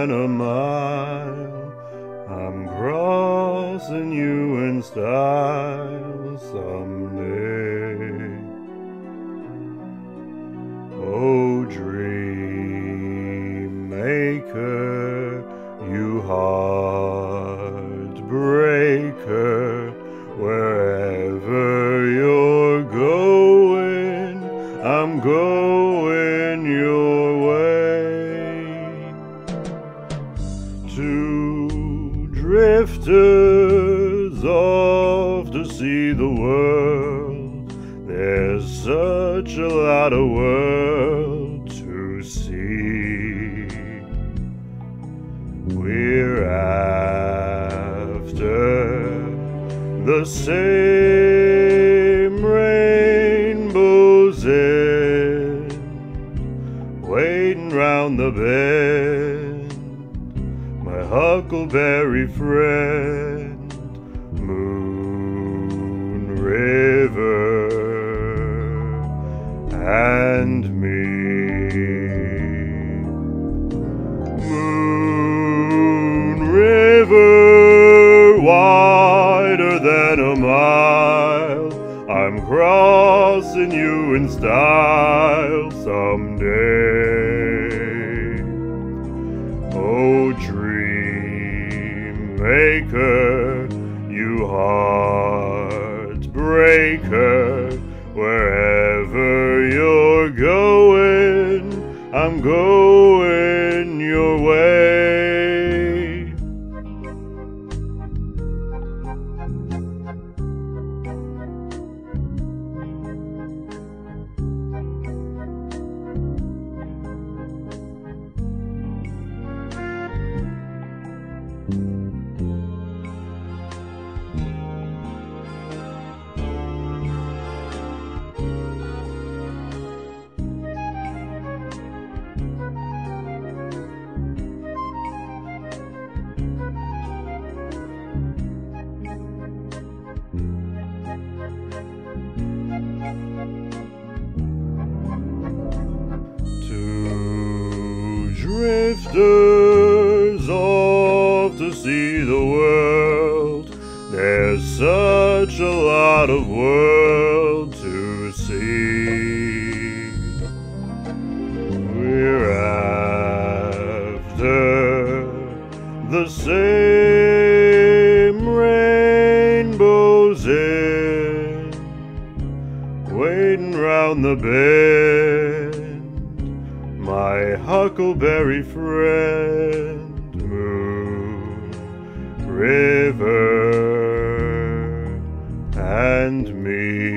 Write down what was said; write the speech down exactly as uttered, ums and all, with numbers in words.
than a mile. I'm crossing you in style someday. Oh, dream maker, you heartbreaker, wherever you're going, I'm going your way. Two drifters off to see the world. There's such a lot of world to see. We're after the same rainbow's end, waiting round the bend, my huckleberry friend, Moon River and me. Moon River, wider than a mile, I'm crossing you in style someday. Oh, dream maker, you heartbreaker, wherever you're going, I'm going your way. Two drifters off to see the world. There's such a lot of world to see. We're after the same rainbow's end, waiting round the bend, my huckleberry friend, Moon River and me.